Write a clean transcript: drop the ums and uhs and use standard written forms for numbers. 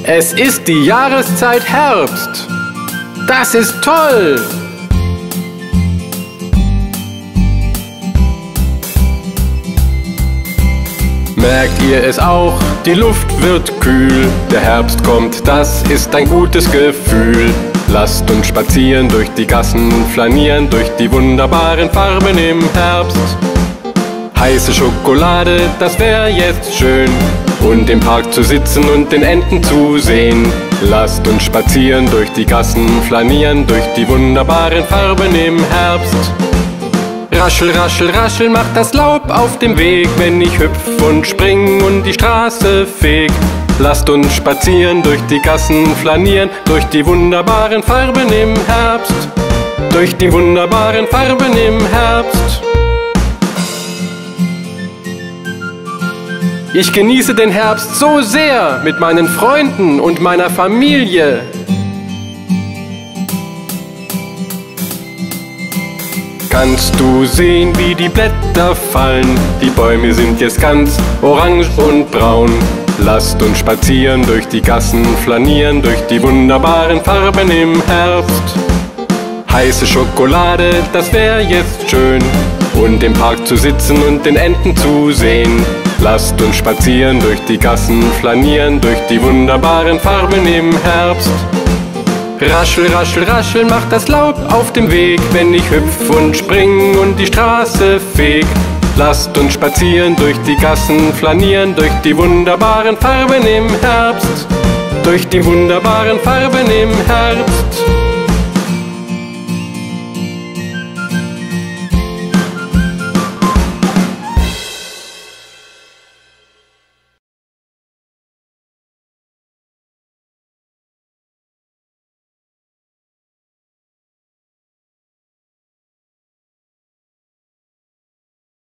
Es ist die Jahreszeit Herbst. Das ist toll! Merkt ihr es auch? Die Luft wird kühl. Der Herbst kommt, das ist ein gutes Gefühl. Lasst uns spazieren durch die Gassen, flanieren durch die wunderbaren Farben im Herbst. Heiße Schokolade, das wär jetzt schön. Und im Park zu sitzen und den Enten zu sehen. Lasst uns spazieren durch die Gassen, flanieren durch die wunderbaren Farben im Herbst. Raschel, raschel, raschel macht das Laub auf dem Weg, wenn ich hüpf und spring und die Straße feg. Lasst uns spazieren durch die Gassen, flanieren durch die wunderbaren Farben im Herbst. Durch die wunderbaren Farben im Herbst. Ich genieße den Herbst so sehr mit meinen Freunden und meiner Familie. Kannst du sehen, wie die Blätter fallen? Die Bäume sind jetzt ganz orange und braun. Lasst uns spazieren durch die Gassen, flanieren durch die wunderbaren Farben im Herbst. Heiße Schokolade, das wär jetzt schön. Und im Park zu sitzen und den Enten zu sehen. Lasst uns spazieren durch die Gassen, flanieren durch die wunderbaren Farben im Herbst. Raschel, raschel, raschel macht das Laub auf dem Weg, wenn ich hüpf und spring und die Straße feg. Lasst uns spazieren durch die Gassen, flanieren durch die wunderbaren Farben im Herbst. Durch die wunderbaren Farben im Herbst.